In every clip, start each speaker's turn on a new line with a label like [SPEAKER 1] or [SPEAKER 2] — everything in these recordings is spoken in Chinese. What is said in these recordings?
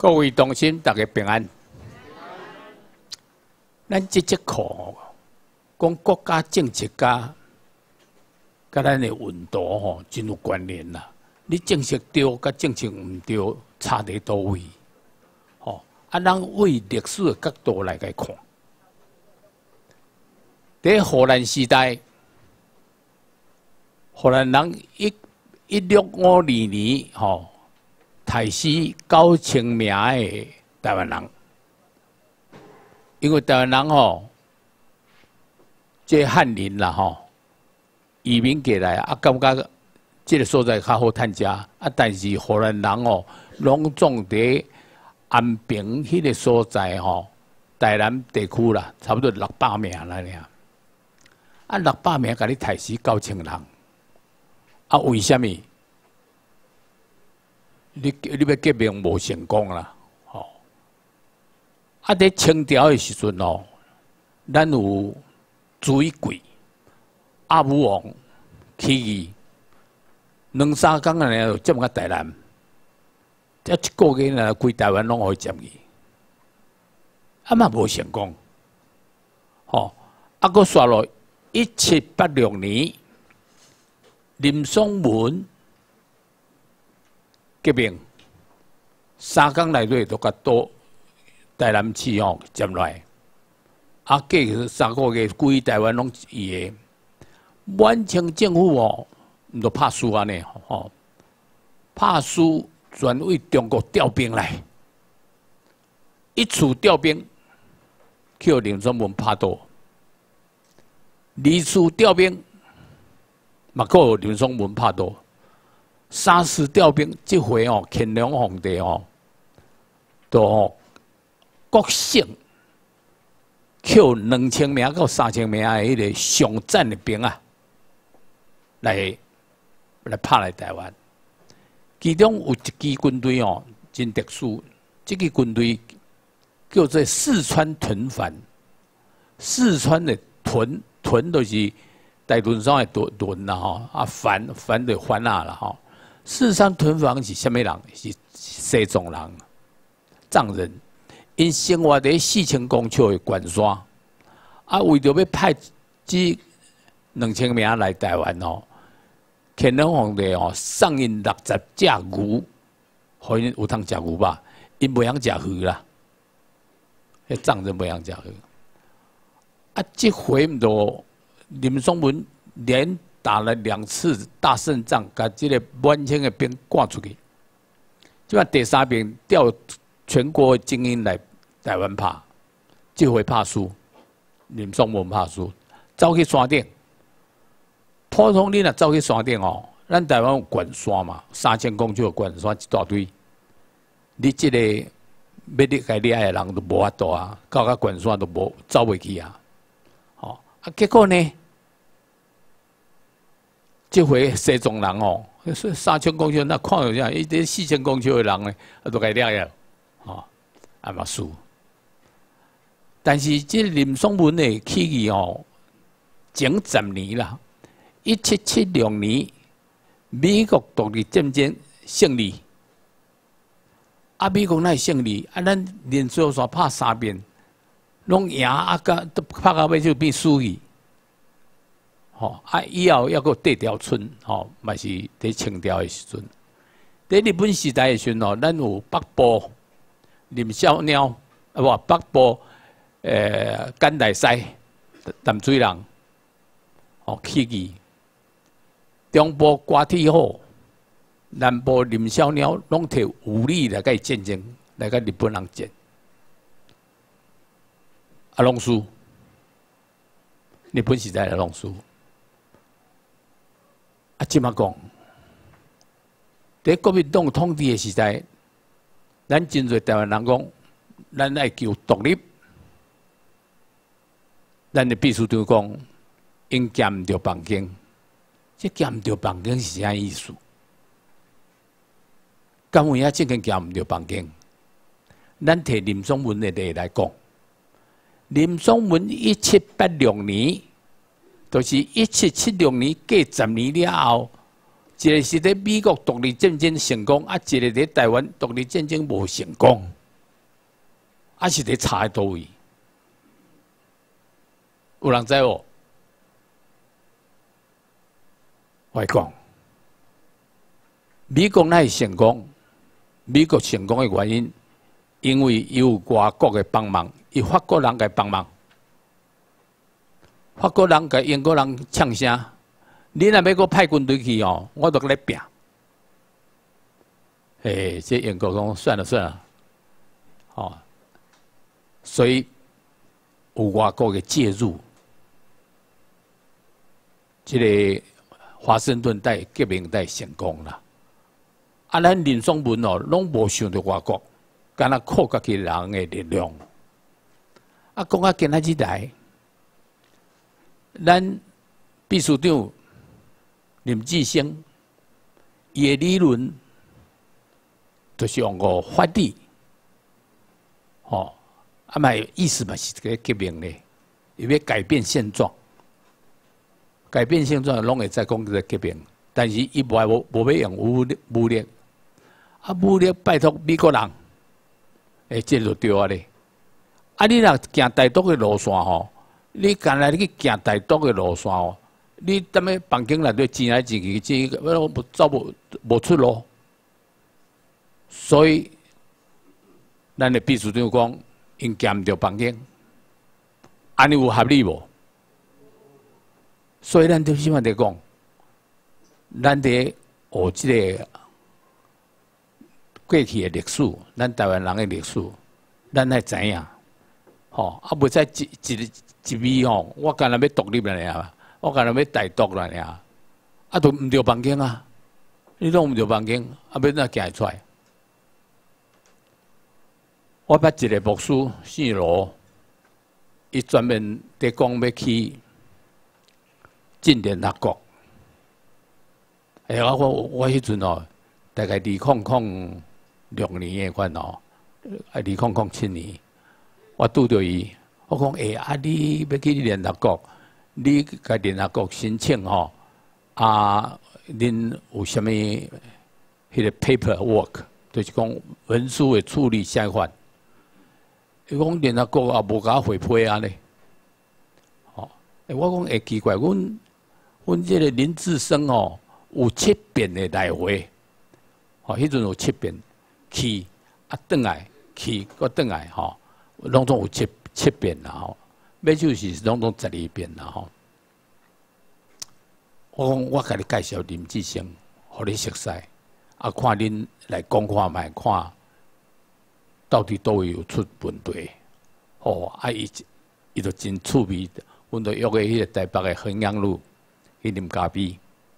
[SPEAKER 1] 各位同心，大家平安。咱这节课讲国家政治家，甲咱的运道吼真有关联啦。你政策对，甲政策唔对，差伫倒位？吼，咱为历史的角度来看，在荷兰时代，荷兰人1652年吼。 杀死9000名的台湾人，因为台湾人吼，这汉人啦吼，移民过来感觉这个所在较好趁食但是荷兰人哦，拢种伫安平迄个所在吼，台南地区啦，差不多600名啦尔，600名甲你杀死9000人，为什么？ 你要革命无成功啦，吼！在清朝的时阵哦，咱有朱一贵、阿武王起义，2、3天啊，就占到台南，这一个月呢，规台湾拢可以占去，嘛无成功，吼！佫刷落1786年，林松文。 革命3天内底都甲台南市吼占落来，过3个月，规台湾拢伊个。满清政府哦，毋着拍输安尼吼，拍输全为中国调兵来，一处调兵，去林松文拍倒；二处调兵，嘛个林松文拍倒。 3次调兵，这回哦，乾隆皇帝哦，都国省扣2000名到3000名的迄个上战的兵啊，来拍来台湾。其中有一支军队哦，真特殊，这个军队叫做四川屯番。四川的屯就是大屯上的屯啦吼，番就番啊啦吼。 四川屯番是什么人？是西藏人、藏人。因生活在4000公尺的关山，为着要派这2000名来台湾哦，乾隆皇帝哦，送因60只牛，互因有通食牛吧？因袂晓食鱼啦，迄藏人袂晓食鱼。这回毋着林松文连。 打了2次大胜仗，把这个满清的兵赶出去。即摆第3兵调全国的精英来台湾拍，这回拍输，林松文拍输，走去山顶。普通你若走去山顶哦，咱台湾有关山嘛，3000公尺的关山一大堆。你这个要你该厉害的人都无法度啊，到关山都无走袂去啊。结果呢？ 这回西藏人哦，3000公尺，那看有啥？伊这4000公尺的人呢，都该了了，嘛输。但是这林松文的起义哦，整10年啦，1776年美国独立战争胜利，美国那胜利，咱连续说拍3遍，拢赢都拍到尾就变输去。 以后还佫地条村，嘛是伫清朝的时阵。伫日本时代的时阵哦，咱有北部林小鸟，北部简大西淡水人，起义。中部瓜铁虎，南部林小鸟拢摕武力来甲伊战争，来甲日本人战，拢输。日本时代的拢输。 即马讲，在国民党统治的时代，咱真侪台湾人讲，咱爱求独立，咱的秘书长讲，应兼唔着邦经，这兼唔着邦经是啥意思？敢有影真正兼唔着邦经？咱摕林松文的例来讲，林松文1786年。 就是1776年过10年了后， 一个是伫美国独立战争成功，啊，一个伫台湾独立战争无成功，啊是伫差喺倒位？有人知无？我讲，美国乃是成功，美国成功的原因，因为有外国的帮忙，有法国人嘅帮忙，法国人甲英国人呛声。你若要搁派军队去哦，我都来拼。这英国讲算了算了，哦，所以有外国的介入，这个华盛顿带革命带成功啦。啊，咱林松文哦，拢无想到外国，敢若靠家己人的力量。啊，讲啊，今仔日来，咱秘书长。林志升，伊的理论就是用个法律，啊嘛意思嘛是一个革命咧，伊要改变现状，改变现状拢会再讲一个革命，但是伊无要用武力，啊武力拜托美国人，这就对啊咧，啊你若行台独的路线吼，你干来你去行台独的路线哦。你踮咧房间内底钱来钱去，钱我走无出路，所以咱的秘书长讲，因减唔着房间，安尼有合理无？所以咱就希望在讲，咱伫学即个过去的历史，咱台湾人的历史，咱爱知影，啊袂使一味吼，我干若要独立了尔。我干若要台独啦尔，啊都毋着房间啊！你拢毋着房间，啊要怎行会出来？我捌一个牧师姓罗，伊专门伫讲要去进联合国。我迄阵哦，大概2006年的款哦，2007年，我拄着伊，我讲你要去联合国？你甲联合国申请吼，恁有啥物迄个 paperwork， 就是讲文书的处理相关。伊讲联合国也无甲我回批啊咧，我讲会奇怪，阮这个林志升哦，有7遍的来回，迄阵有7遍去转来去，搁转来拢总有7遍啦吼。要就是拢12遍啦吼。我讲我甲你介绍林志升，互你熟悉，看恁来讲看卖，看到底倒位有出问题。伊就真趣味，阮就约个迄个台北的衡阳路去啉咖啡。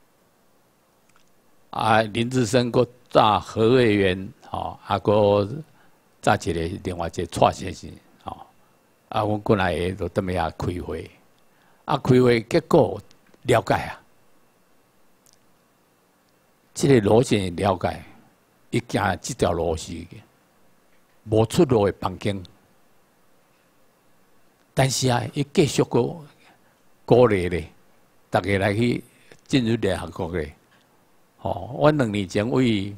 [SPEAKER 1] 林志升搁炸何委员，搁炸另外一个蔡先生。阮过来就踮遐开会，开会结果了解啊，这个路线了解，伊行这条路是无出路的房间，但是伊继续鼓励咧，大家来去进入联合国咧。我2年前为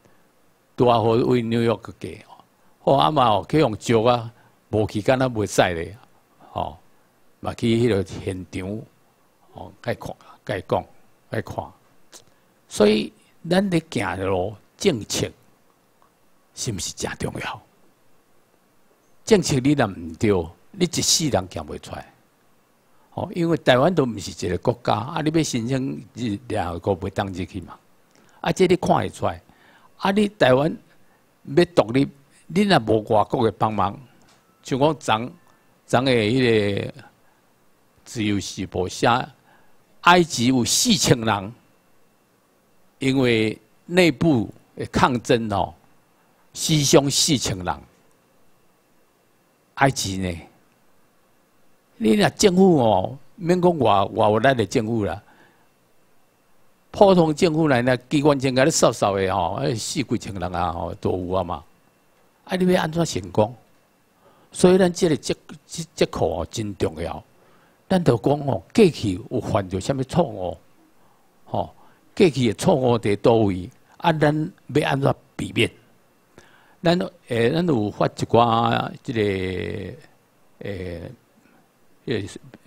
[SPEAKER 1] 纽约去加，嘛去用招啊。无去敢若袂使咧，嘛去迄个现场，该看、该讲、该看。所以咱咧行的路政策是毋是真重要？政策你若毋对，你一世人行袂出来。因为台湾都毋是一个国家，你要申请联合国袂当入去嘛？这你看会出来。你台湾要独立，你若无外国的帮忙。像讲昨的迄个自由时报写，埃及有4000人，因为内部的抗争牺牲4000人。埃及呢，你若政府免讲外有力的政府啦，普通政府来呢，机关枪甲你扫扫的4、5千人都有啊嘛。你要安怎成功？所以咱这个这课真重要。咱就讲过去有犯着什么错误， 过去的错误伫倒位？啊，咱要安怎避免？咱有发一寡即个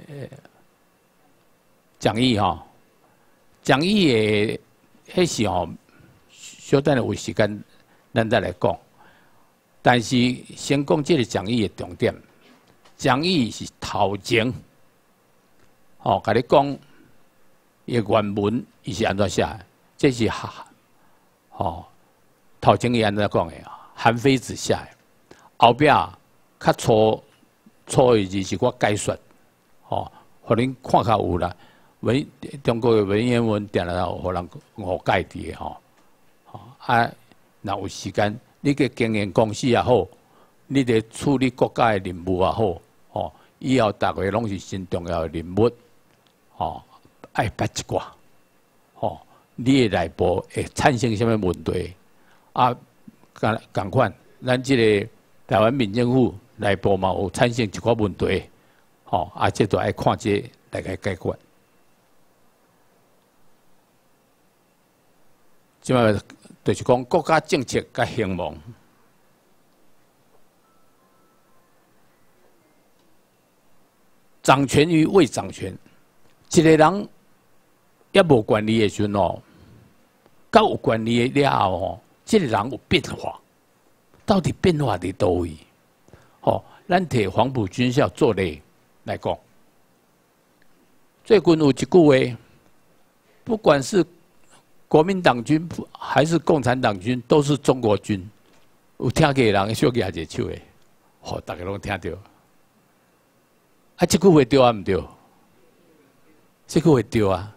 [SPEAKER 1] 讲义吼，讲义的迄是吼，小等有时间咱再来讲。但是先讲即个讲义的重点，讲义是头前，吼，甲你讲伊的原文伊是安怎写的，这是吼头前伊安怎讲的啊？韩非子写的，后壁较粗的字是我解说，吼，互恁看较有啦。中国的文言文定然互人误解伫的吼，啊，若有时间，你个经营公司也好，你伫处理国家的任务也好，吼，以后逐个拢是真重要的任务，吼，爱捌一寡，吼，你的内部会产生什么问题？啊，共款，咱即个台湾民政府内部嘛有产生一寡问题，吼，啊，这都爱看这来个解决。即摆就是讲国家政策甲兴亡，掌权与未掌权，一个人也无管理的时阵哦，甲有管理的了后吼，这个人有变化，到底变化伫倒位？吼，咱摕黄埔军校做例来讲，最近有一句话，不管是国民党军还是共产党军，都是中国军。有听过的人小举一个手的，吼，大家拢听到。啊，这句话对啊毋对？这句话对啊，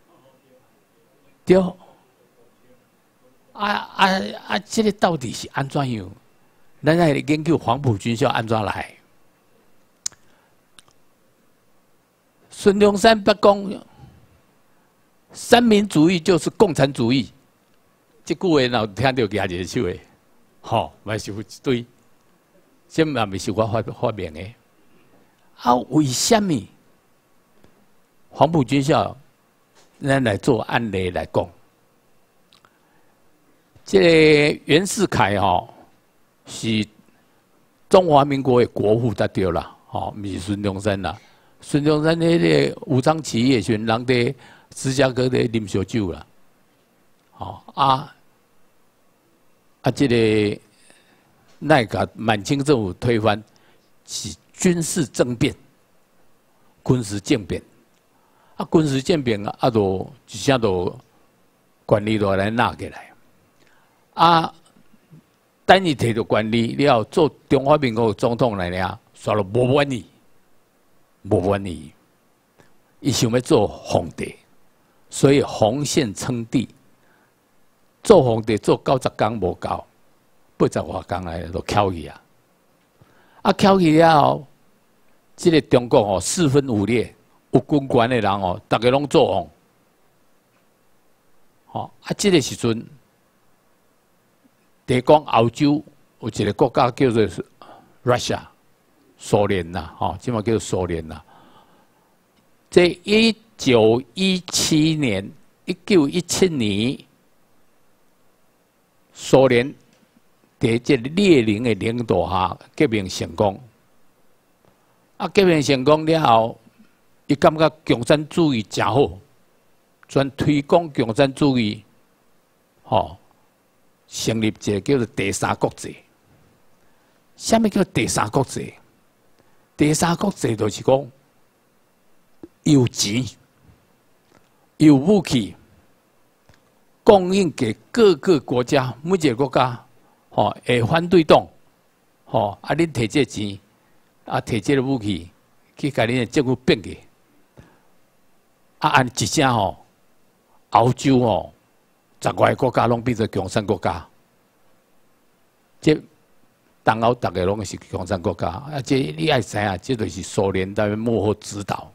[SPEAKER 1] 对。这个到底是安怎样？咱来研究黄埔军校安怎来？孙中山不讲，三民主义就是共产主义。这句话若听到举一个手的，吼，嘛是有一堆。这嘛咪是我发明的。啊，为什么黄埔军校咱来做案例来讲？这个袁世凯吼是中华民国的国父才对啦，吼，毋是孙中山啦。孙中山迄个武昌起义的时阵，人伫芝加哥伫啉烧酒啦，吼这个那个满清政府推翻是军事政变、军事政变，军事政变就一下都权力都来拿起来，等伊摕到权力了，做中华民国总统来了，煞了无满意，无满意，伊想要做皇帝，所以红线称帝。做皇帝做90天无够，80多天来就翘去啊！翘去了后，这个中国哦四分五裂，有军权的人哦，大家拢做王。哦，这个时阵，第讲欧洲有一个国家叫做 Russia， 苏联呐，吼，即嘛叫做苏联呐。在1917年，1917年。苏联在这列宁的领导下革命成功，革命成功了后，伊感觉共产主义真好，专推广共产主义，成立一个叫做第三国际。什么叫第三国际？第三国际就是讲有钱、有武器。供应给各个国家，每一个国家，会反对党，恁摕这钱，摕这个武器，去甲恁的政府变去，按一声欧洲10外个国家拢变成共产国家，这东欧大家拢是共产国家，这你爱知影，这就是苏联在幕后指导。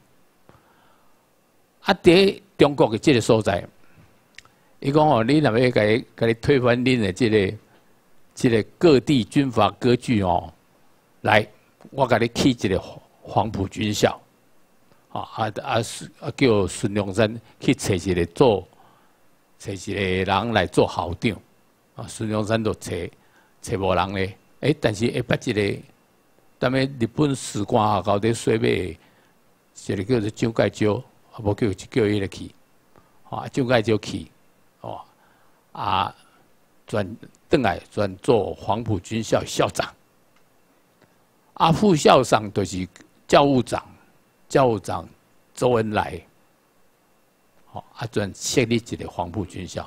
[SPEAKER 1] 伫中国的这个所在。伊讲你若要甲你推翻恁的这个各地军阀割据来，我甲你起一个黄埔军校，叫孙中山去找一个找一个人来做校长，啊，孙中山就找无人咧。但是下捌一个，踮咧日本士官学校咧洗马的，一个叫做蒋介石，啊，无叫伊来去，啊，蒋介石去，哦，啊，转来转做黄埔军校校长，啊，副校长就是教务长周恩来。啊，转设立一个黄埔军校。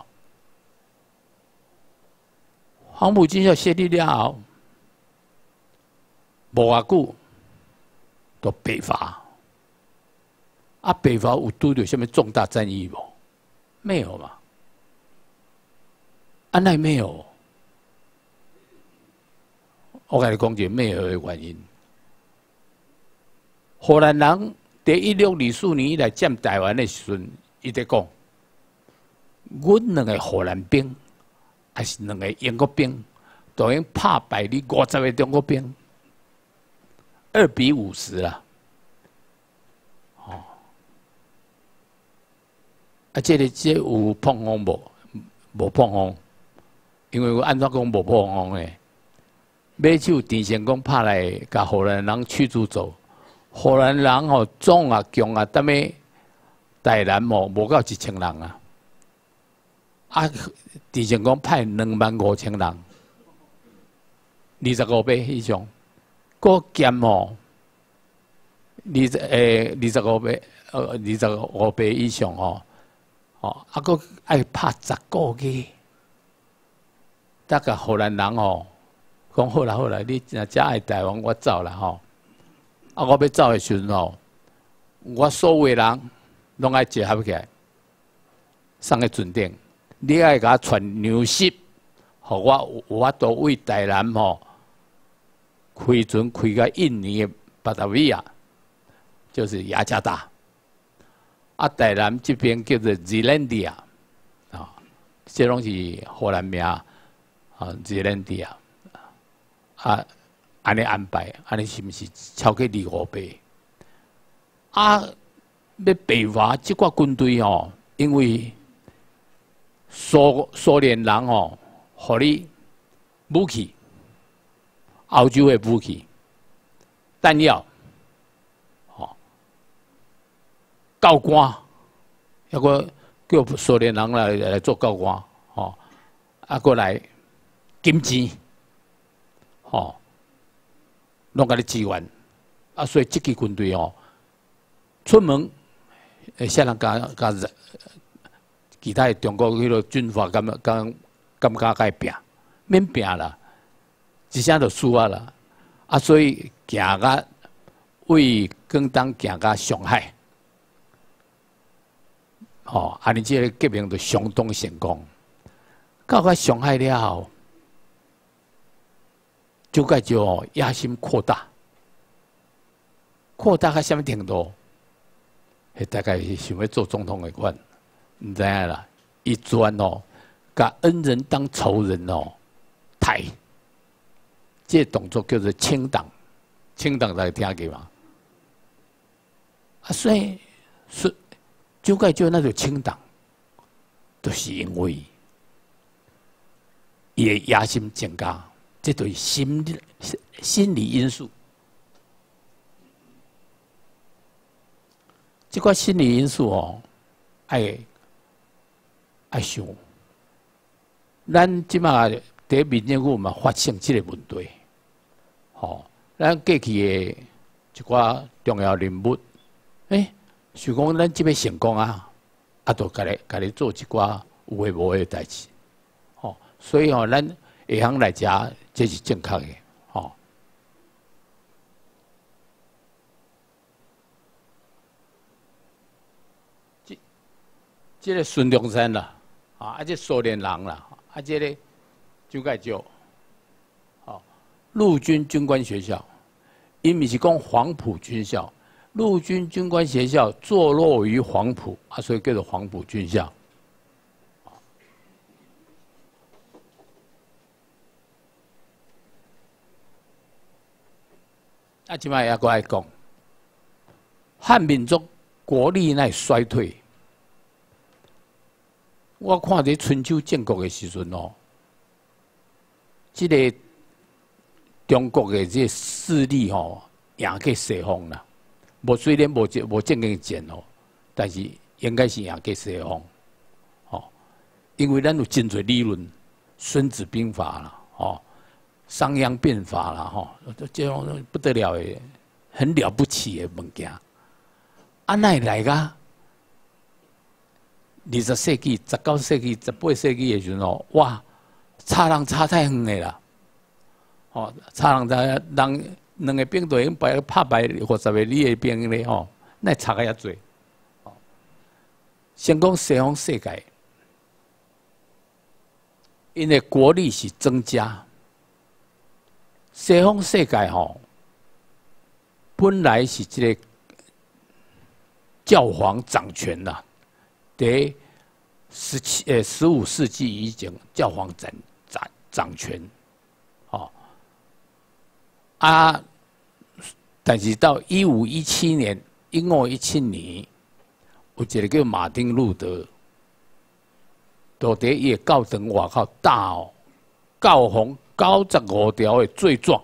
[SPEAKER 1] 黄埔军校设立了后，无偌久，就北伐。啊，北伐有拄着什么重大战役无？没有嘛？啊，那没有。我跟你讲一个没有的原因。荷兰人在1624年以来占台湾的时阵。伊在讲，阮两个荷兰兵，还是两个英国兵，都已经打败你50个中国兵，2比50啦。哦，啊，这有碰风无碰风，因为我安怎讲无碰风呢？马手陈成功拍来，甲荷兰人驱逐走，荷兰人吼壮啊强啊，踮咧。台南无到1000人啊！啊，陈成功派25000人，25倍以上，个减25倍，25倍以上哦，啊个爱拍10个月，大概荷兰人讲好啦，你若真爱台湾，我走啦啊，我要走的时阵我所有人。拢爱结合起来，送去船顶。你爱甲我传粮食，互我有法度为台南开船开到印尼的巴达维亚，就是雅加达。啊，台南这边叫做 Zealandia 啊，这拢是荷兰名啊 ，Zealandia 啊，安尼安排，安尼是毋是超过25倍？啊！要北伐这挂军队因为苏联人互你武器，欧洲的武器、弹药，教官，抑个叫苏联人来做教官，啊，过来金钱，拢甲你支援，啊，所以这支军队出门。啥人甲其他的中国迄个军阀敢甲伊拼，免拼啦，一声就输啊啦。啊，所以行甲为广东行甲上海，安尼这个革命就相当成功。到上海了后，蒋介石野心扩大到什么程度？大概是想要做总统的款，唔知影啦。伊专甲恩人当仇人抬，这动作叫做清党。清党大家听过吗？啊，所以蒋介石那就清党，就是因为伊的野心增加，这对心理因素。这个心理因素爱想，咱即马在民政府嘛发生这个问题，咱过去的一寡重要人物，想讲咱即要成功啊，就家己做一寡有诶无诶代志，所以咱下行来食，这是正确的，这个孙中山啦，这苏联人啦，这个蒋介石，陆军军官学校，因为是讲黄埔军校，陆军军官学校坐落于黄埔，所以叫做黄埔军校。即摆也搁爱讲，汉民族国力乃衰退。 我看伫春秋战国的时阵哦，这个中国的这个势力吼，赢过西方啦。虽然无正经战哦，但是应该是赢过西方。哦，因为咱有真侪理论，《孙子兵法》啦，哦，商鞅变法啦，吼，这种不得了的，很了不起的物件。啊，哪会来个？20世纪、19世纪、18世纪的时阵哦，哇，差人差太远的啦！哦，差人两个兵都已经拍败50个里的兵咧吼，那差个遐多。哦，先讲西方世界，因为国力是增加，西方世界吼，本来是这个教皇掌权啦。在15世纪以前，教皇掌权，哦，啊，但是到1517年，1517年，有一个叫马丁路德，就伫伊个教堂外口打哦，教皇95条的罪状，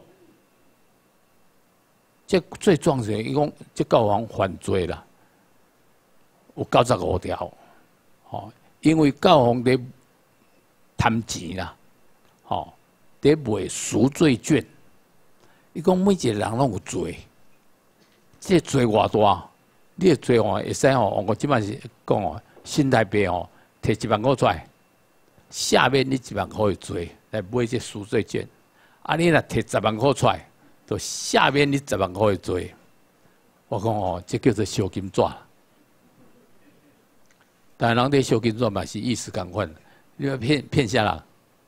[SPEAKER 1] 这罪状是伊讲这教皇犯罪啦，有95条。哦，因为教皇咧贪钱啦，哦，咧卖赎罪券。伊讲每一个人拢有罪，这罪偌大，你的罪哦会使哦，我即摆是讲哦，新台币哦，摕1万块出来，下面你1万块的罪来买这赎罪券，啊，你若摕10万块出来，就下面你10万块的罪。我讲哦，这叫做小金纸。但人哋小金纸嘛是意思共款，你要骗下人，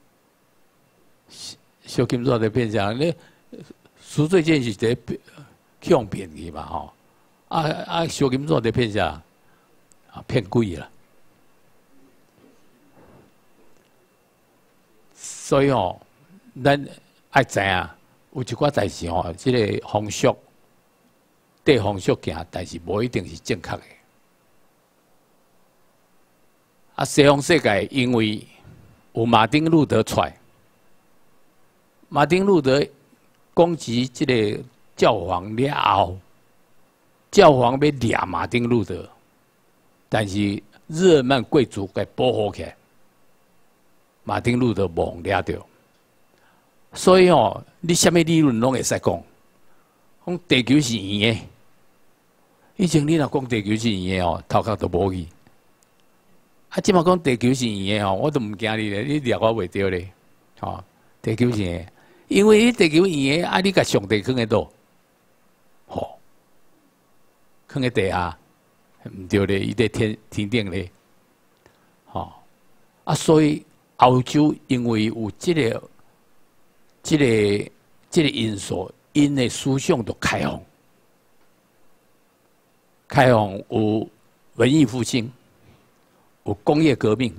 [SPEAKER 1] 小金纸在骗下人，你赎罪券是在抢骗去嘛吼，小金纸在骗下人，啊骗鬼啦。所以吼，咱爱知影有一寡代志吼，即个风俗对风俗行，但是无一定是正确的。啊，西方世界因为有马丁路德出来，马丁路德攻击这个教皇了后，教皇要抓马丁路德，但是日耳曼贵族给保护起来，马丁路德无抓到。所以哦，你什么理论拢会使讲，讲地球是圆的。以前你若讲地球是圆的哦，头壳都无去。啊，即马讲地球是圆的吼，我都唔惊你咧，你掠我袂着咧，吼，地球是圆，因为你地球圆的，啊，你甲上帝放喺倒，吼，放喺地下，唔对咧，伊在天顶咧，吼，啊，所以欧洲因为有这个因素，因的思想就开放有文艺复兴。有工业革命，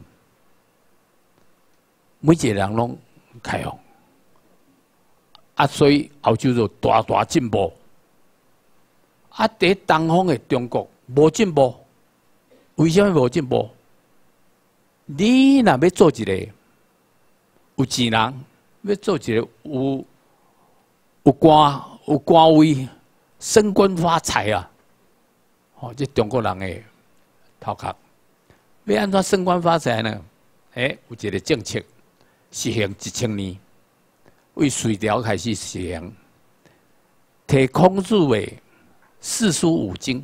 [SPEAKER 1] 每一个人拢开放，啊，所以欧洲就大进步。啊，在东方的中国无进步，为什么无进步？你若要做一个有钱人，要做一个有官位、升官发财啊！哦，这中国人的头壳。要安怎升官发财呢？有一个政策实行1000年，为隋朝开始实行，摕孔子的四书五经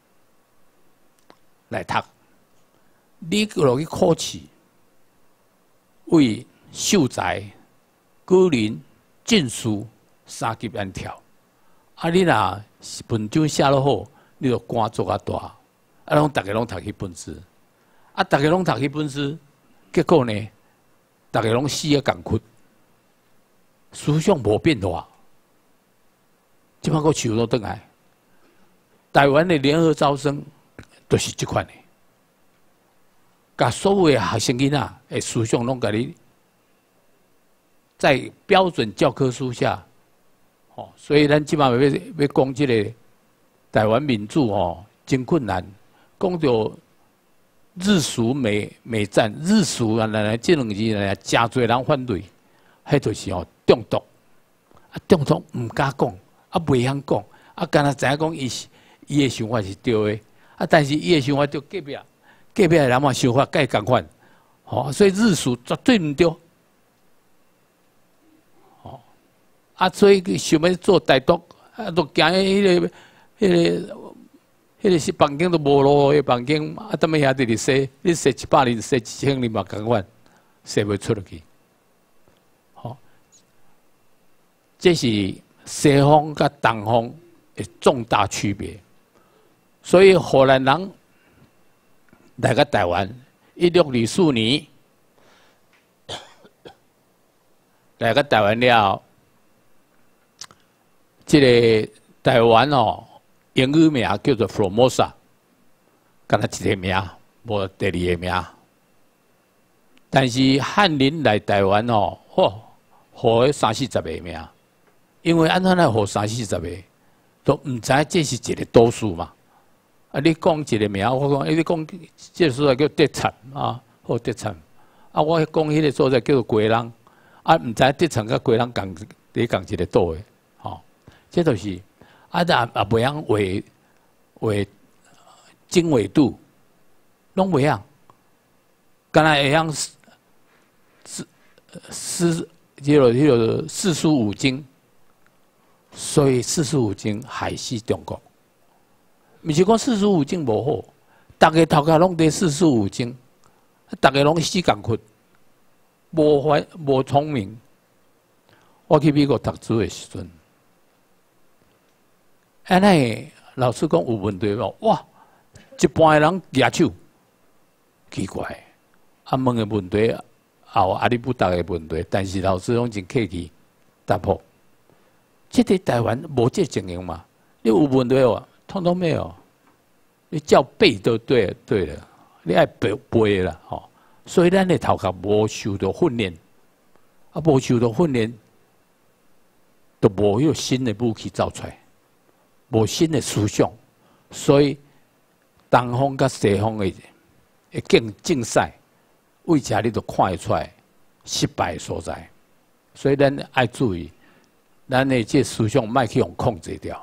[SPEAKER 1] 来读，你落去考试，为秀才、举人、进士3级按跳。啊，你若文章写得好，你就官做较大，啊，大家拢读迄本书。啊！大家拢读迄本书，结果呢，大家拢死啊共屈，思想无变化。即摆个手都转来，台湾的联合招生都是即款的，甲所有的学生囡仔的思想拢甲你在标准教科书下，哦，所以咱即摆要讲即个台湾民主哦，真困难，讲到。 日苏美战，日苏啊，来这两字来，真侪人反对，迄就是哦中毒，啊中毒唔敢讲，啊袂晓讲，啊干那知影讲伊的想法是对的，啊但是伊的想法对隔壁的人嘛想法甲伊共款，吼，所以日苏绝对唔对，吼，啊所以想要做台独，啊都惊迄个是房间都无路的房间，啊，踮么遐伫咧洗，你洗700年、洗1000年嘛共款，洗袂出去。好，这是西方甲东方的重大区别。所以荷兰人来到台湾，1624年来到台湾了，这个台湾哦。英语名叫做 Formosa， 敢若一个名，无第二个名。但是汉人来台湾哦，嚯，互30-40个名，因为安怎来互30-40个，都唔知这是一个都市嘛。啊，你讲一个名，我讲，你讲这个所在叫德产啊，好德产。啊，我讲迄个所在叫做龟人，啊，唔知德产甲龟人共一个岛的，吼，这就是。啊，也袂晓画经纬度，拢袂晓，敢若会晓四书五经，所以四书五经害死中国。毋是讲四书五经无好，逐个头壳拢伫四书五经，逐个拢死共困，无聪明。我去美国读书的时阵。安尼，老师讲有问题无？哇，一般的人举手，奇怪。啊，问的问题也有阿里不达的问题，但是老师拢真客气答复。这在台湾无这情形嘛？你有问题无？通通没有。你叫背都对了，你爱背啦吼。所以咱的头壳无受到训练，啊，无受到训练，都无有新的武器造出来。无新的思想，所以东方甲西方的竞赛，为啥你都看得出来失败的所在？所以咱爱注意，咱的这思想莫去用控制掉。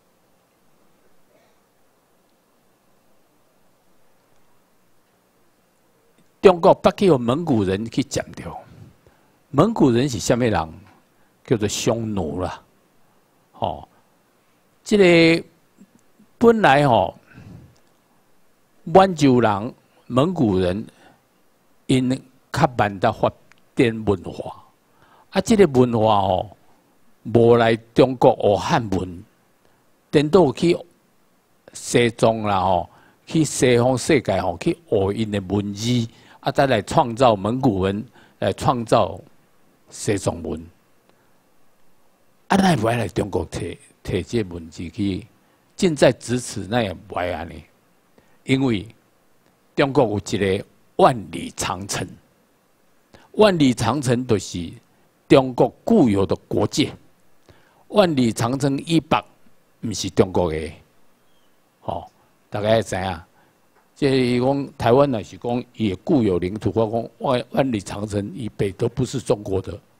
[SPEAKER 1] 中国捌去有蒙古人去占掉，蒙古人是啥物人？叫做匈奴啦，吼。这个本来吼，满洲人、蒙古人因较慢得发展文化，啊，这个文化吼，无来中国学汉文，颠倒去西藏啦吼，去西方世界吼去学因的文字，啊，再来创造蒙古文，来创造西藏文，啊，那不爱来中国摕这文字去近在咫尺，那也不爱安尼，因为中国有一个万里长城，万里长城就是中国固有的国界，万里长城以北不是中国的，吼，大家知影。即讲台湾若是讲也固有领土，我讲万里长城以北都不是中国的。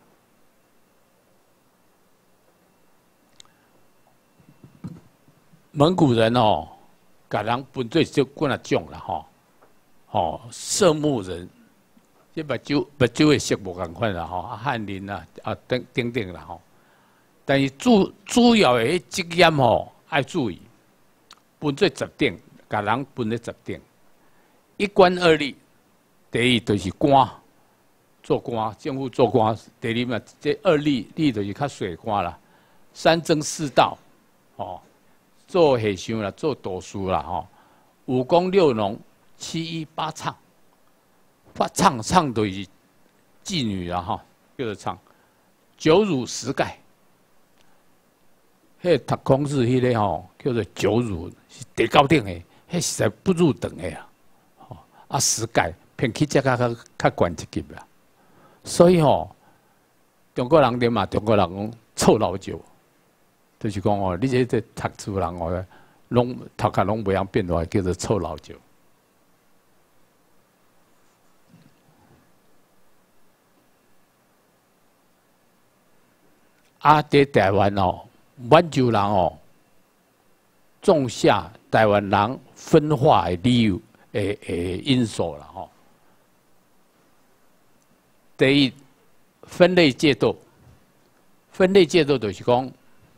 [SPEAKER 1] 蒙古人哦，甲人分做就几啊种啦吼，吼色目人，即目睭的色无共款啦吼，汉人啊等等啦吼。但是主要的职业吼爱注意，分做10点，甲人分咧10点。一官二吏，第一就是官，做官，政府做官。第二嘛，这二吏就是较水官啦。三征四道，哦。做和尚啦，做道士啦，吼，五功六农，七医八唱，唱就是妓女啦，吼，叫做唱。九儒十丐，迄读孔子迄个吼，叫做九儒，是第9等的，迄实在不入等的啊。吼，啊十丐偏去这较悬一级啦。所以吼，中国人对嘛，中国人讲臭老九。就是讲哦，你这读书人哦，拢头壳拢袂晓变化，叫做臭老九。 在台湾哦，满洲人哦，种下台湾人分化的理由因素了吼。第一，分类制度，分类制度就是讲，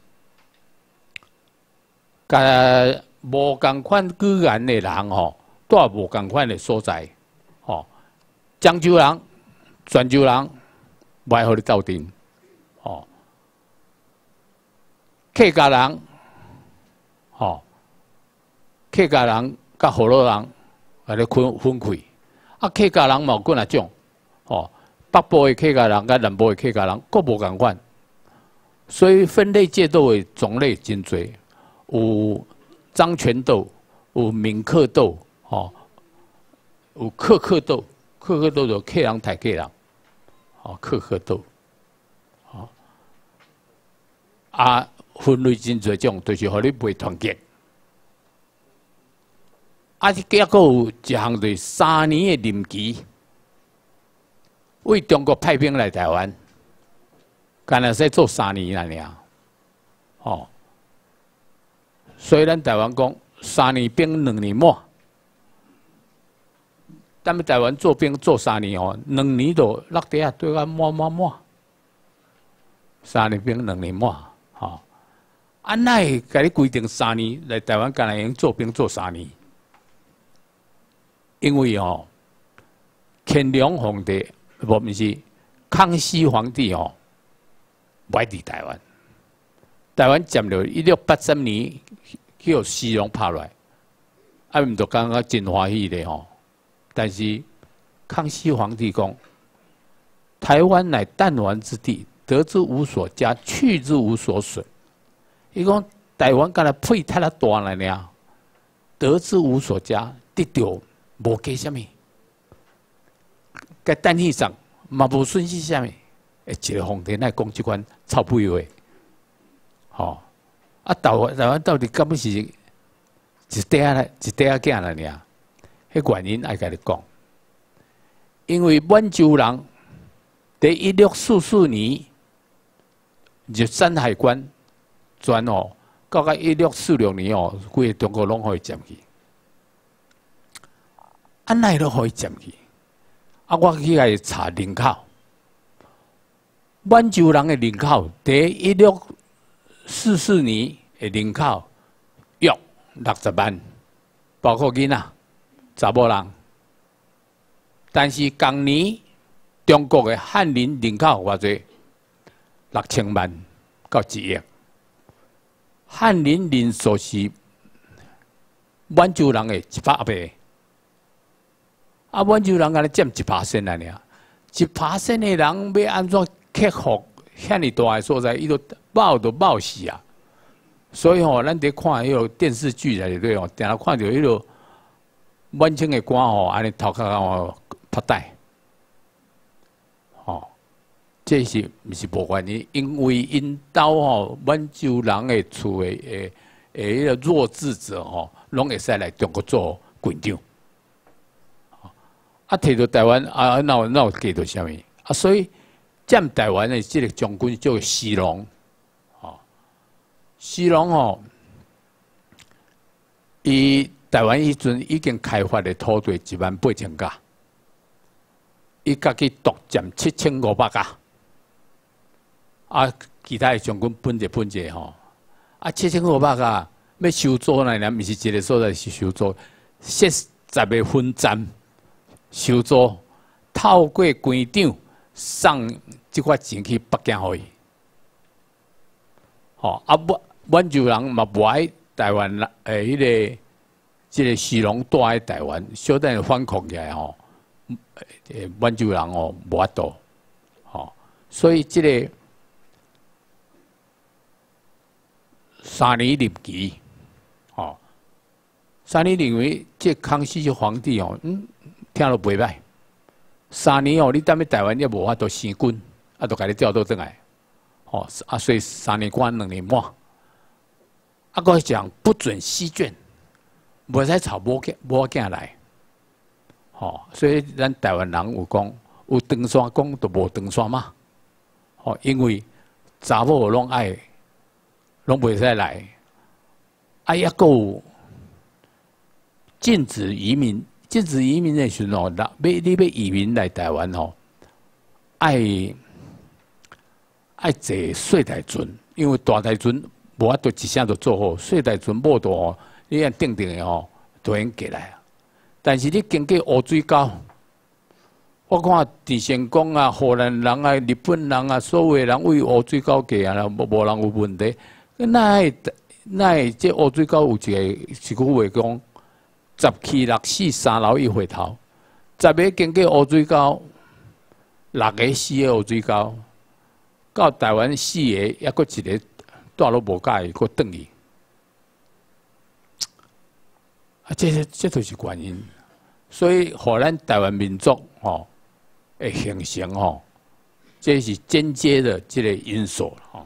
[SPEAKER 1] 甲无共款语言的人吼，住无共款的所在，吼，漳州人、泉州人，袂互你斗阵，吼，客家人，吼，客家人甲河洛人，啊咧分开，客家人嘛有几啊种，吼。北部的客家人甲南部的客家人各无共款，所以分类制度的种类真多，有漳泉豆，有闽客豆，吼，有客豆，客就客人抬客人，吼，客豆，吼，分类真多种，就是互你袂团结。结果有一项就是3年的任期。为中国派兵来台湾，干那使做3年啦，哦。所以咱台湾讲3年兵2年满，咱们台湾做兵做3年哦，2年就落地啊，对啊满，3年兵2年满，吼。哪会甲你规定3年来台湾干那用做兵做3年？因为哦，乾隆皇帝。不是康熙皇帝哦，来伫台湾。台湾占了1683年，叫西戎拍来，毋就感觉真欢喜咧吼。但是康熙皇帝讲，台湾乃弹丸之地，得之无所加，去之无所损。伊讲台湾敢若配太大了呢，得之无所加，得到无加什么。在单义上嘛无损失啥物，一个皇帝来讲即款臭屁话，吼！台湾到底敢不是一嗲囝了呢？迄原因爱甲你讲，因为满洲人在1644年日山海关转哦，到1646年哦，规个中国拢可以占去，哪都可以占去。我去来查人口，满洲人的人口，在1644年的人口约60万，包括囡仔、查某人。但是同年中国的汉人人口偌济？6000万到1亿。汉人人数是满洲人的100倍。满洲人敢若占1%啊！尔，1%的人要安怎克服遐尼大的所在？伊都饱死啊！所以吼，咱伫看迄个电视剧内底哦，定常看到迄个满清的官吼，安尼头壳哦拍带，吼，这是毋是无原因？因为因兜吼满洲人的厝的迄个弱智者吼，拢会使来中国做馆长。摕到台湾哪有计到啥物？所以占台湾的这个将军叫西戎，西戎吼，伊台湾迄阵已经开发的土地18000甲，伊家己独占7500甲，其他的将军分者吼，7500甲要收租呢，毋是一个所在是收租，70个分站。收租透过馆长送即块钱去北京互伊，吼满洲人嘛无爱台湾迄个即个西戎住喺台湾，小等反抗起来吼，满洲人哦无法度，吼，所以即个3年任期，吼，3年任期，即康熙皇帝哦，听落袂歹，3年哦，你踮咧台湾也无法度生军，就甲你调倒转来，所以3年关2年满，佫讲不准西眷，袂使吵某囝来，所以咱台湾人有讲，有长线讲就无长线嘛，因为查某拢爱，拢袂使来。啊，抑个有禁止移民，禁止移民的时阵哦，你要移民来台湾哦，爱坐细台船，因为大台船无法度一声就做好，细台船某度哦，你按定的哦，就用过来啊。但是你经过乌水沟，我看伫成功啊、荷兰人啊、日本人啊，所有人为乌水沟过啊，无人有问题。那这乌水沟有一句话讲：10去6死3老1回头。10个经过乌水沟，6个死个乌水沟，到台湾4个，抑搁一个带落无介意，搁转去。啊，这就是原因。所以，互咱台湾民族吼的形成吼，这是间接的这个因素吼。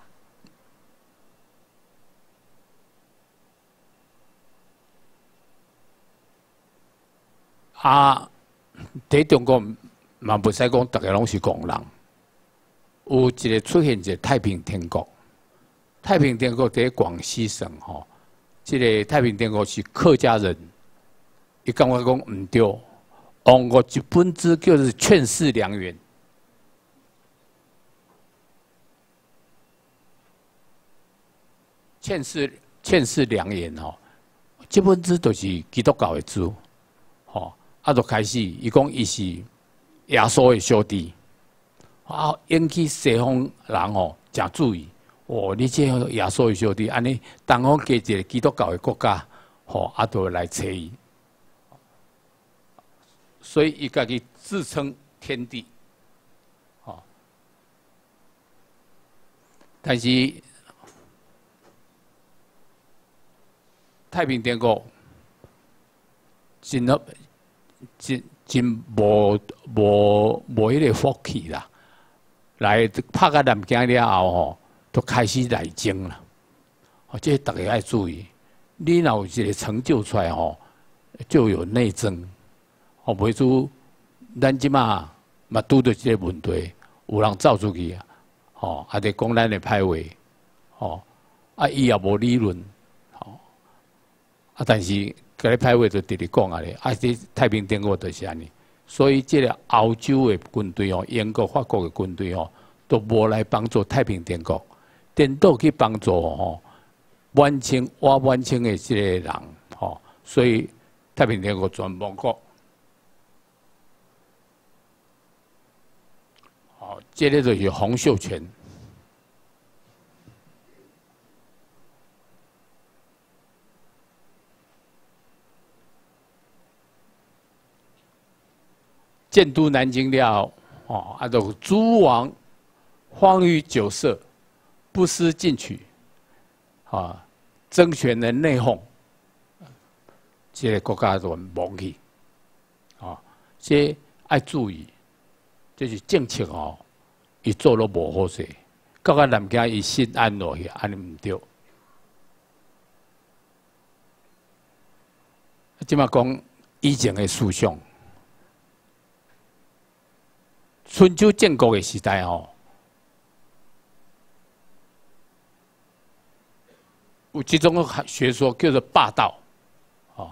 [SPEAKER 1] 啊，在中国嘛，袂使讲大家拢是共人。有一个出现一个太平天国，太平天国在广西省吼，这个太平天国是客家人，伊感觉讲唔对，王国一本子叫做劝世良缘，劝世良缘吼，这本子就是基督教的字，吼。啊，就开始，伊讲伊是耶稣的小弟，啊，引起西方人吼真注意。哦，你这耶稣的小弟，安尼东方加一个基督教的国家，吼，啊，都来找伊。所以伊家己自称天帝，吼。但是太平天国真无迄个福气啦，来拍到南京了后吼，就开始来争啦。哦，这大家爱注意，你若有一个成就出来吼，就有内争。哦，袂做咱即马嘛拄到这个问题，有人走出去啊，吼，啊，伫讲咱的歹话，吼，啊，伊也无理论，吼，啊，但是。个咧歹话就直直讲啊咧，啊，这太平天国就是安尼，所以这个欧洲的军队哦，英国、法国的军队哦，都无来帮助太平天国，颠倒去帮助哦满清的这个人哦，所以太平天国全亡国。哦，这个就是洪秀全。建都南京了后，哦，啊，就诸王荒于酒色，不思进取，啊，争权的内讧，这个国家就亡去，啊，这爱注意，这是政策哦，伊做了无好势，到个南京伊心安落去，安尼唔对。即马讲以前的思想。春秋建国的时代哦，有这种学说叫做霸道，哦，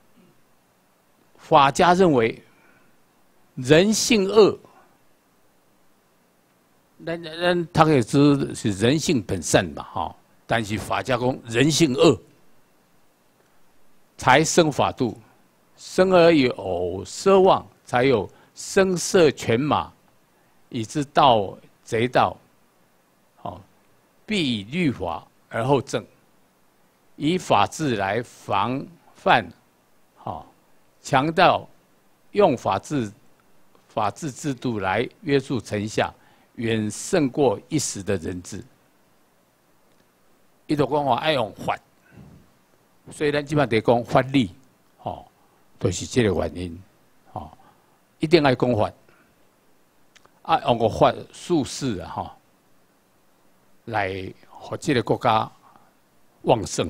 [SPEAKER 1] 法家认为人性恶，咱他也知是人性本善嘛，哈，但是法家讲人性恶，才生法度，生而有奢望，才有声色犬马。以知盗贼盗，好，必以律法而后正，以法治来防范，好，强调用法治制度来约束臣下，远胜过一时的人治。伊就讲话爱用法，所以咱基本得讲法律，哦，都是这个原因，哦，一定爱讲法。啊，用个法术士啊，吼，来让这个国家旺盛。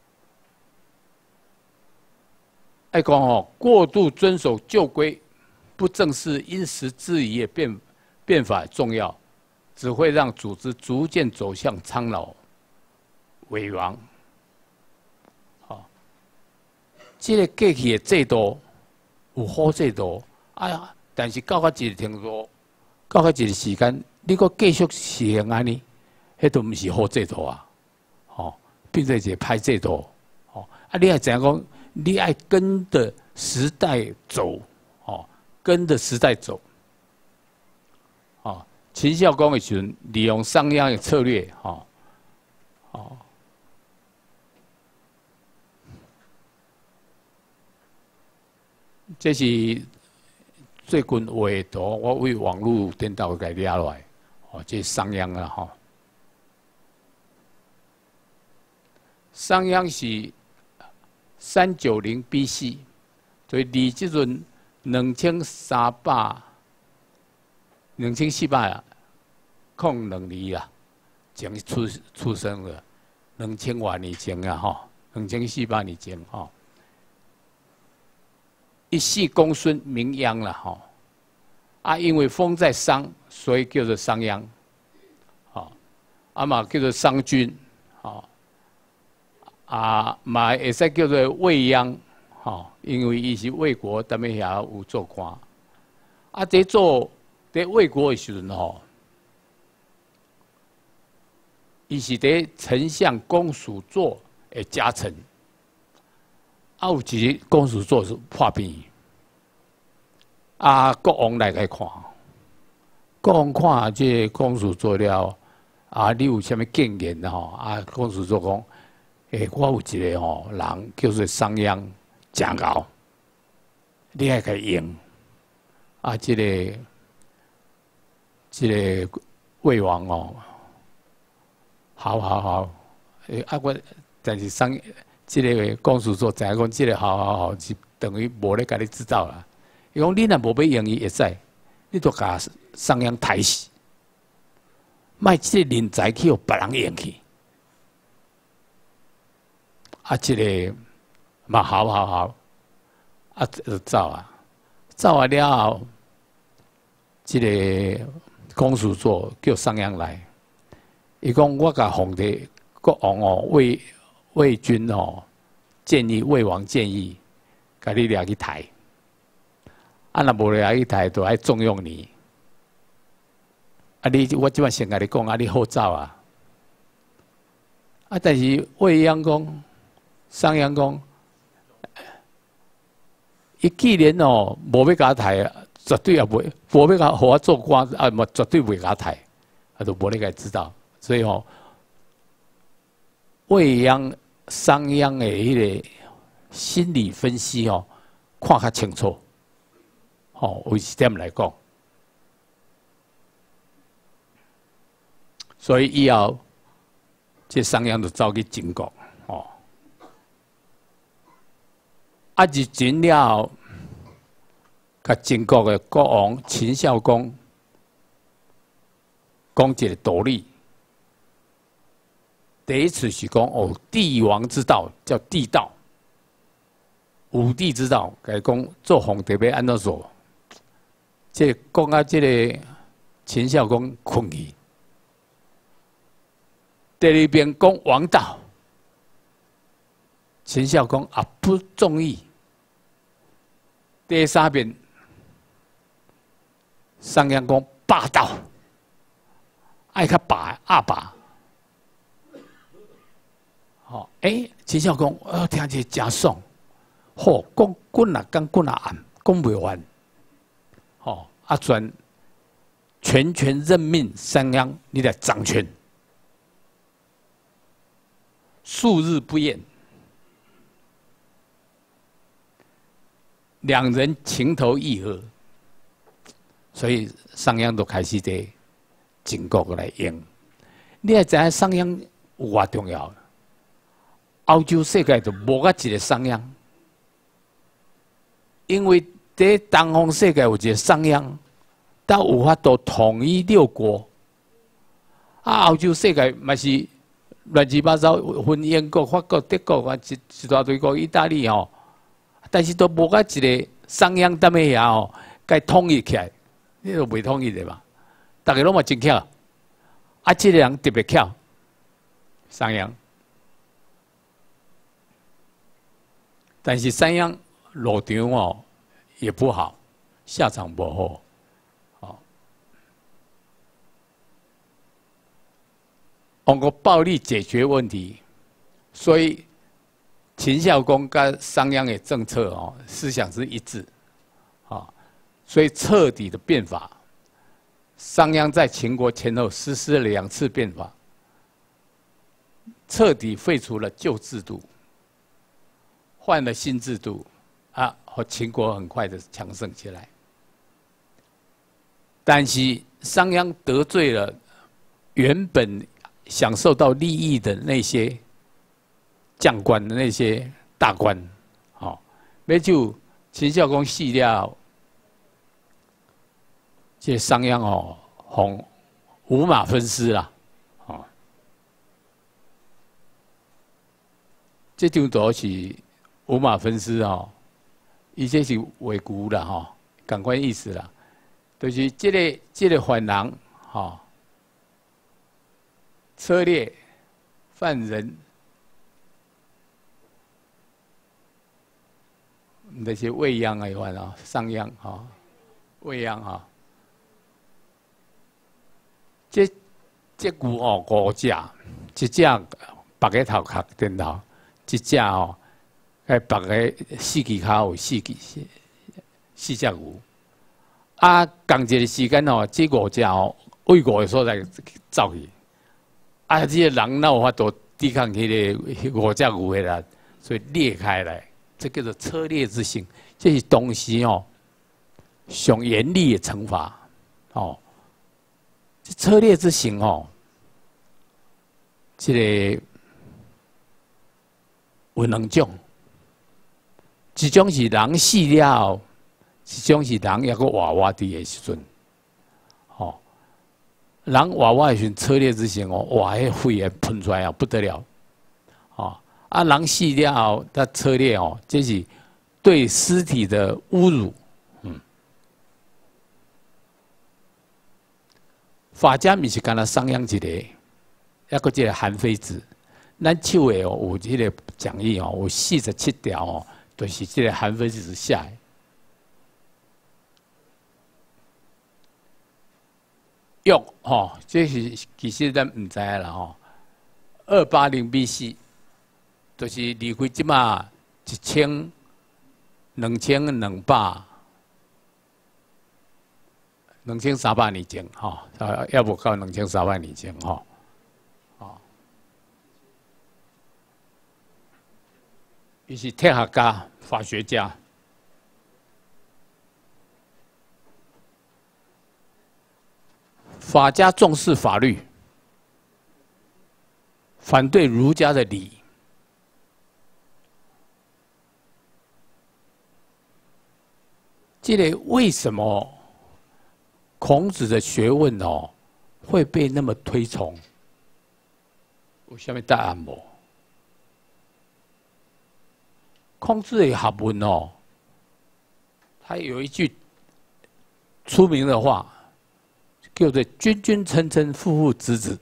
[SPEAKER 1] 爱讲吼，过度遵守旧规， 不正是因时制宜的变法重要，只会让组织逐渐走向苍老萎亡。好，这个过去的制度有好制度，啊，但是到一个程度，到一个时间，你搁继续实行安尼，迄都毋是好制度啊！哦，变做一个歹制度。哦，啊，你爱怎样讲？你爱跟着时代走，哦，跟着时代走。哦，秦孝公的时阵，利用商鞅的策略，哦，哦，这是最近画的图，我为网络电脑给抓落来，哦，这是商鞅啊，吼、哦。商鞅是390 BC， 所以离这阵2402年啊，前出生的，2000多年前啊，吼，2400年前吼。一系公孙名鞅了吼，啊，因为封在商，所以叫做商鞅，好，啊嘛叫做商君，好。啊，嘛会使叫做卫鞅，吼，因为伊是魏国踮咧遐有做官。啊，在魏国的时阵吼，伊是伫丞相公叔座的家臣。啊，有一个公叔座是破病，啊，国王来甲看，国王看这公叔座了，啊，你有啥物建言吼？啊，公叔座讲。我有一个吼人叫做商鞅，真牛，你爱甲用。啊，这个魏王哦，好，啊我，但是这个公叔座知影讲，这个好，是等于无咧甲你知道啦。伊讲你若无要用伊会使，你就甲商鞅刣死，莫这个人才去互别人用去。啊，这个嘛好，啊，就走啊了后，这个公叔座叫商鞅来，伊讲我甲皇帝国王哦，魏军哦，魏王建议，甲你掠去刣，啊，若无掠去刣，就爱重用你。啊，我即摆先甲你讲，啊，你好走啊。啊，但是魏鞅讲。商鞅讲，伊既然哦无要甲刣啊，绝对也无要甲互我做官啊，绝对袂甲刣，啊都无咧甲知道。所以吼，魏鞅、商鞅的迄个心理分析哦，看较清楚。吼，为一点来讲，所以以后这商鞅就走去晋国。啊，入秦了后，甲晋国的国王秦孝公讲一个道理。第一次是讲哦，帝王之道叫帝道，武帝之道，甲讲做皇帝要安怎做？这讲啊，这个秦孝公困去。第二遍讲王道，秦孝公也不中意。第三遍，商鞅讲霸道，爱较阿爸。好，秦孝公，听起真爽，好，讲滚啊刚滚啊暗，讲袂完。好，啊全权任命商鞅，你来掌权，数日不厌。两人情投意合，所以商鞅就开始在晋国来用。你也知影商鞅有偌重要？欧洲世界就无甲一个商鞅，因为在东方世界有一个商鞅，才有法度统一六国。啊，欧洲世界嘛是乱七八糟，分英国、法国、德国啊，一大堆国，意大利吼。但是都无甲一个商鞅踮咧遐吼， 该统一起来，你都未统一的嘛？大家拢嘛真巧，啊，这个人特别巧，商鞅。但是商鞅落场哦也不好，下场不好，通过暴力解决问题，所以秦孝公跟商鞅的政策哦思想是一致，所以彻底的变法。商鞅在秦国前后实施了2次变法，彻底废除了旧制度，换了新制度，和秦国很快的强盛起来。但是商鞅得罪了原本享受到利益的那些将官的那些大官，那就秦孝公死了，这商鞅哦，红五马分尸啦，这张图是五马分尸哦，伊这是画骨啦哈，同款意思啦，就是这个犯人车裂犯人那些未央的犯啊，商鞅未央这牛5只，一只白个头壳顶头，一只白个4只脚有4只牛。同一个时间这5只喂狗的所在走去，这个人哪有法度抵抗迄个5只牛的啦，所以裂开来，这叫做车裂之刑。这是当时上严厉的惩罚这车裂之刑这个有2种，一种是人死了后，一种是人还阁活活伫的时阵，人活活的时阵车裂之刑哇，迄血啊喷出来不得了，人死了后，他车裂这是对尸体的侮辱，法家毋是干那商鞅一个，还阁一个韩非子。咱手诶有这个讲义有47条就是这个韩非子写的。玉这是其实咱毋知啦280 BC， 就是离开即马2200、2300年前要无到2300年前伊是哲学家、法学家。法家重视法律，反对儒家的礼。这个为什么孔子的学问会被那么推崇？有什么答案无？孔子的学问他有一句出名的话，叫做“君君臣臣，父父子子”。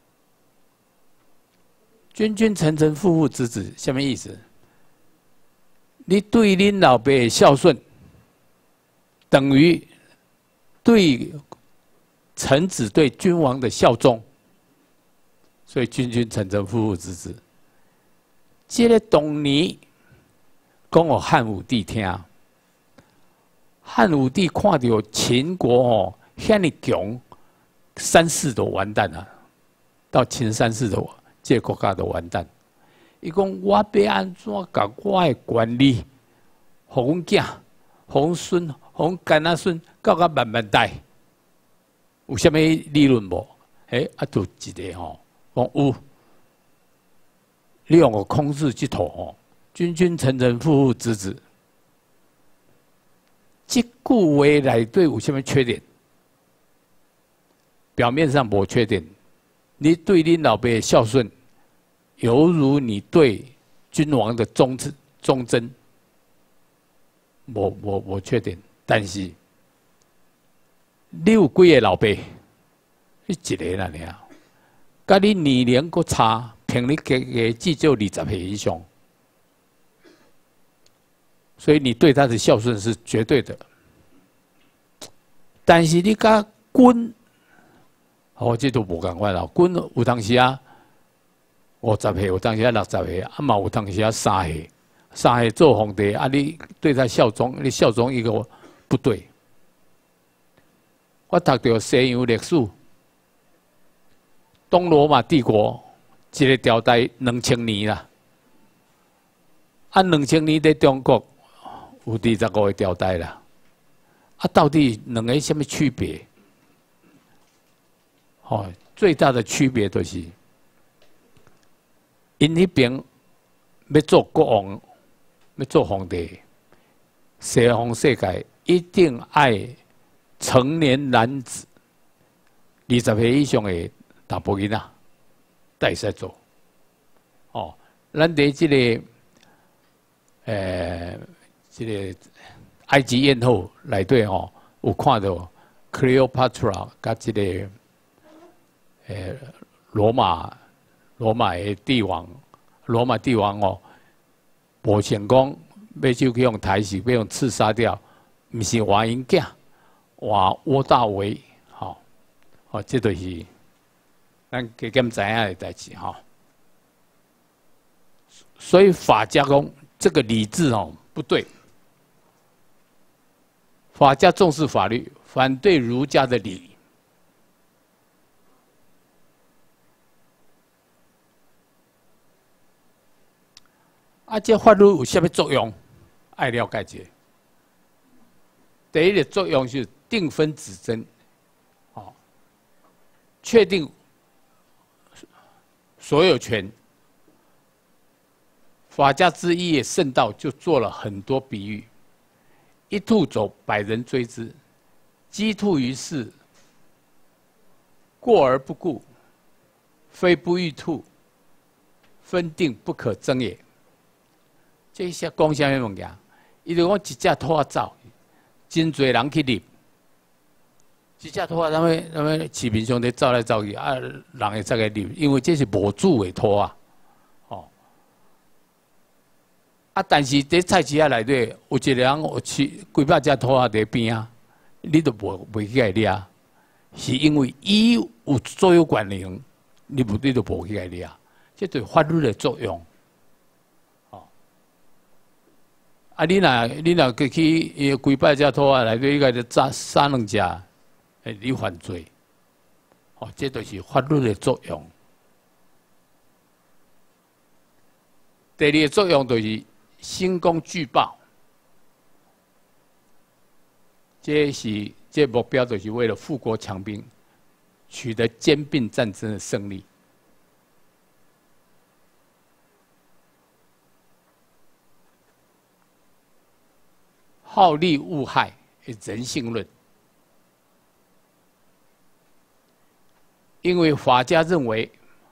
[SPEAKER 1] 君君臣臣，父父子子，什么意思？你对恁老爸的孝顺，等于对臣子、对君王的效忠。所以君君臣臣，父父子子。这个当年讲给汉武帝听，汉武帝看到秦国遐尼强，3、4都完蛋了。到秦3、4都这个国家都完蛋。伊讲我要安怎甲我的权利，互阮囝、互阮孙、互阮干仔孙，到万万代，有啥物理论无？就一个讲有，你用个孔子这套君君臣臣，父父子子。这句话内底有什么缺点？表面上无缺点，你对恁老爸的孝顺，犹如你对君王的忠贞，无缺点。但是你有几个老爸？你一个啦尔，甲你年龄佫差，凭你加至少20岁以上，所以你对他的孝顺是绝对的。但是你甲君，这都无共款啦。君有当时啊50岁，有当时啊60岁，啊嘛有当时啊3岁，3岁做皇帝，啊你对他效忠，你效忠一个不对。我读到西洋历史，东罗马帝国一个朝代2000年啦，啊2000年在中国有25个朝代啦，啊到底两个什么区别？最大的区别就是，因那边要做国王，要做皇帝，西方世界一定爱成年男子，20岁以上的大部囡仔，才会使做。咱伫这个埃及艳后内底有看到 Cleopatra 甲这个罗马的帝王，无成功，要就去用台死，要用刺杀掉，毋是换因囝，换窝大维，这就是咱加减知影的代志所以法家讲这个礼制不对，法家重视法律，反对儒家的礼。这法律有啥物作用？爱了解者。第一个作用是定分止争，确定所有权。法家之一也圣道就做了很多比喻：一兔走，百人追之；鸡兔于市，过而不顾，非不欲兔，分定不可争也。这些讲啥物物件？伊就讲一只兔仔走，真侪人去入。一只兔仔，咱们市面上咧走来走去，人会再个入，因为这是无主的兔仔。但是在菜市仔内底，有一个人有几百只兔仔在边啊，你都袂去个掠，是因为伊有所有权能，你都无去个掠，这对法律的作用。你若去几百只兔仔内底，伊个杀2只，你犯罪。这就是法律的作用。第二个作用就是兴功举报，这目标就是为了富国强兵，取得兼并战争的胜利。好利恶害，人性论。因为法家认为，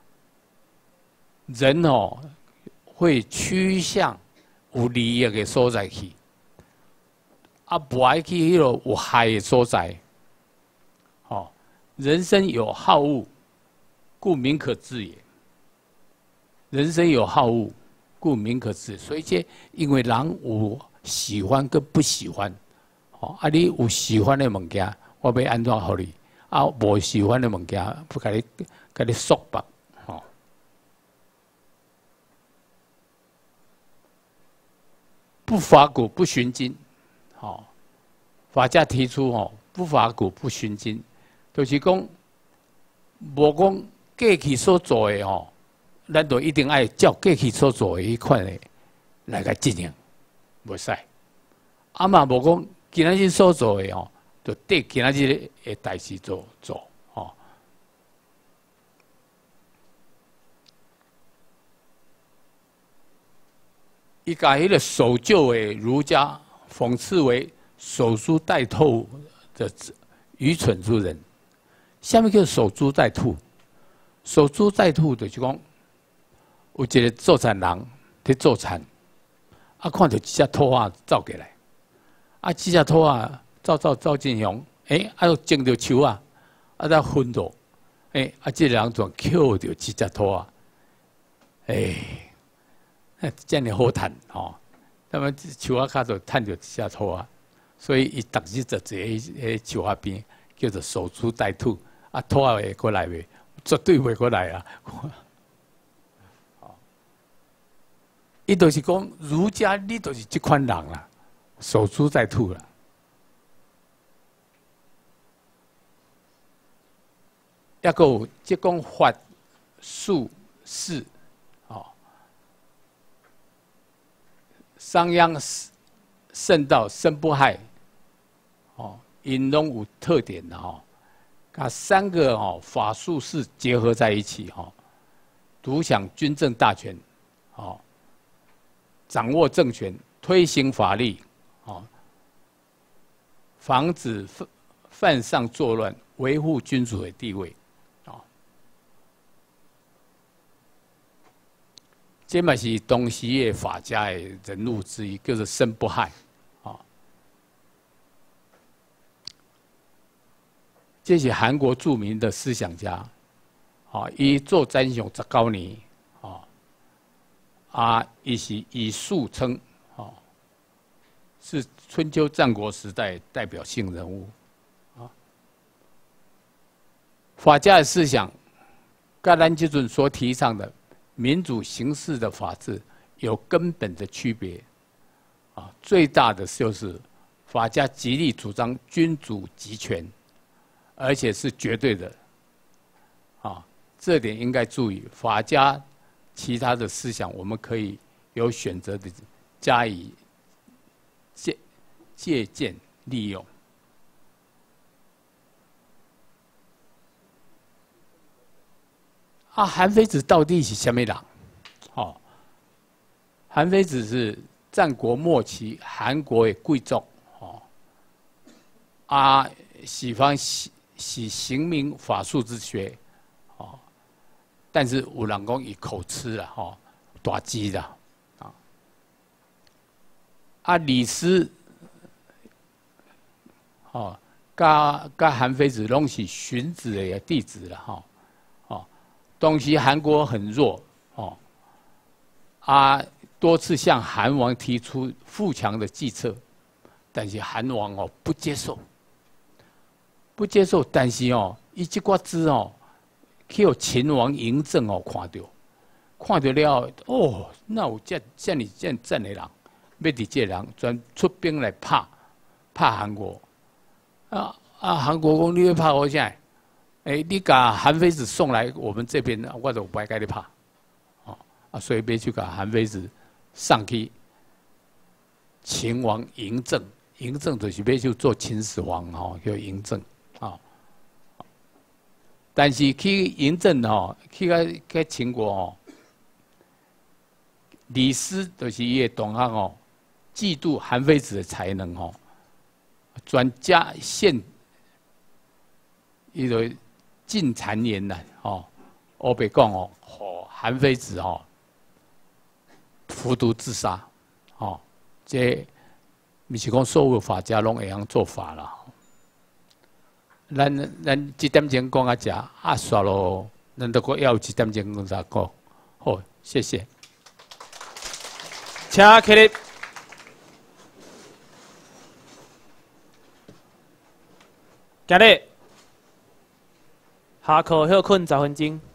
[SPEAKER 1] 人会趋向有利益的所在去，不爱去迄个有害的所在。人生有好恶，故民可治也。人生有好恶，故民可治。所以因为人有喜欢跟不喜欢，你有喜欢的物件，我要安怎互你；无喜欢的物件，不甲你束缚。不法古不循经，法家提出不法古不循经，就是讲无讲过去所做的咱就一定爱照过去所做的迄款的来个执行。袂使，嘛无讲今仔日所做的就对今仔日的代志做。伊把迄个守旧的儒家讽刺为守株待兔的愚蠢之人。下面叫守株待兔，守株待兔就是讲，有一个做田人在做田。看到一只兔仔走过来，这只兔仔走进乡， 种着树啊，再熏着，这个人就捡着几只土啊，这样好赚吼。那么树啊，卡就赚着几只土啊，所以伊逐日就坐喺树下边，叫做守株待兔，兔啊会过来未？绝对袂过来啊！伊就是讲儒家，你就是这款人啦，守株待兔啦。抑个有即讲法术士，商鞅、圣道、生不害，因拢有特点的把三个法术士结合在一起独享军政大权，掌握政权，推行法律，防止犯上作乱，维护君主的地位，这嘛是东西的法家的人物之一，叫做申不害，这是韩国著名的思想家，伊做宰相19年，伊是以术称，是春秋战国时代代表性人物，法家的思想，跟咱这阵所提倡的民主形式的法治有根本的区别，最大的就是法家极力主张君主集权。而且是绝对的，这点应该注意。法家其他的思想，我们可以有选择的加以借鉴利用。韩非子到底是什么人？韩非子是战国末期韩国的贵族，喜欢刑名法术之学，但是有人讲以口吃了，大鸡啦，李斯，甲韩非子拢是荀子的弟子了，当时韩国很弱，多次向韩王提出富强的计策，但是韩王不接受。但是伊这寡字去互秦王嬴政看到了那有这么赞的人，要伫这人专出兵来拍韩国，韩国讲你要拍我啥？你把韩非子送来我们这边，我就不爱跟你拍，所以要去把韩非子上去秦王嬴政，嬴政就是要去做秦始皇叫嬴政。但是去嬴政去秦国李斯就是伊的同学嫉妒韩非子的才能专加限伊个进谗言呐我别讲韩非子服毒自杀这不是讲所有法家拢会样做法啦。咱这点钟讲到这，煞咯，咱都还有一点钟讲啥讲？好，谢谢。
[SPEAKER 2] 请起立。今日下课休困10分钟。